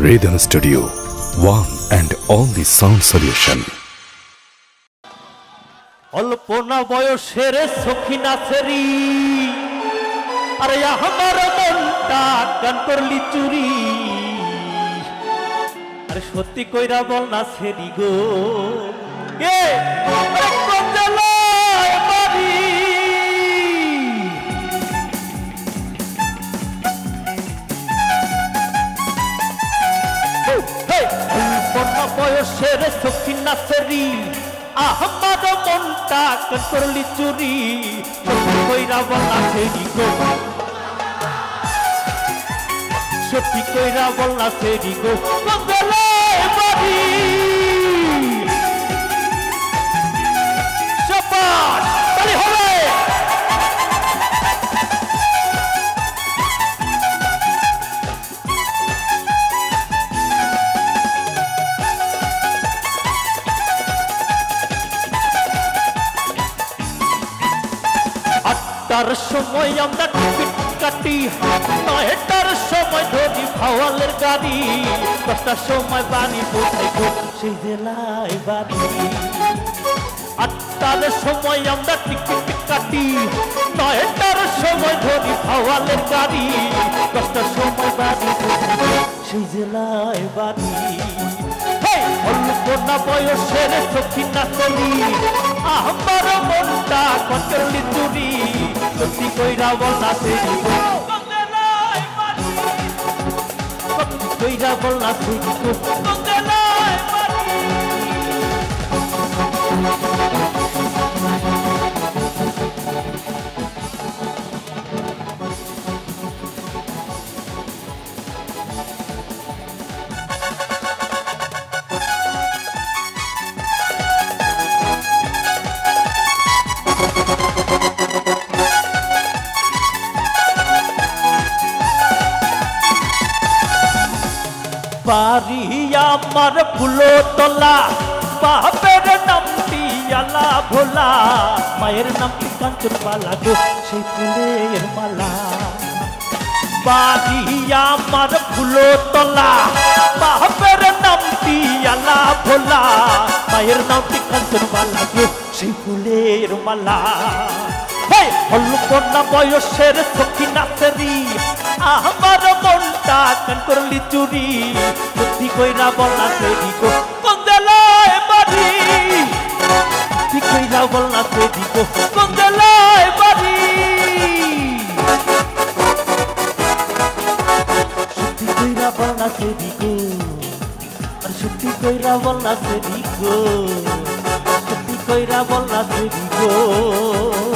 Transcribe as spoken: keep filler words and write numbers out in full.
Rhythm Studio, one and only sound solution. Alpana বয়সের সখী নাচেরি আরে আমার মনটা গান করলি চুরি আরে সত্যি কইরা বল না সেরি গো কে আরে কোন জেলায় বাড়ি অল্পনা বয়সের সখী নাচেরি আমার মনটা গান করলি চুরি সত্যি কইরা বল না সেরি গো সত্যি কইরা বল না সেরি গো কোন জেলায় বাড়ি শাবাশ তালি হবে আটটার সময় আমরা টিকিট কাটি নয়টার সময় ধরি ভাওয়ালের গাড়ি দশটার সময় বাড়ি পৌঁছাই গো সেই জেলায় বাড়ি আটটার সময় আমরা টিকিট কাটি নয়টার সময় ধরি ভাওয়ালের গাড়ি দশটার সময় বাড়ি পৌঁছাই গো সেই জেলায় বাড়ি অল্পনা বয়সের সখী নাচলি আমার মনটা কচলি চুরি সত্যি কইরা বল না সেরি গো সত্যি কইরা বল না সেরি গো বাড়ি আমার ফুলতলা বাপের নামটি আলা ভোলা মায়ের নামটি কাঞ্চন বালা গো সেই ফুলের মালা বাড়ি আমার ফুলতলা বাপের নামটি আলা ভোলা মায়ের নামটি কাঞ্চন বালা গো সেই ফুলের মালা অল্পনা বয়সের সখী নাচেরি আমার মনটা গান করলি চুরি সত্যি কইরা বল না সেরি গো কোন জেলায় বাড়ি সত্যি কইরা বল না সেরি গো কোন জেলায় বাড়ি সত্যি কইরা বল না সেরি গো সত্যি কইরা বল না সেরি গো সত্যি কইরা বল না সেরি গো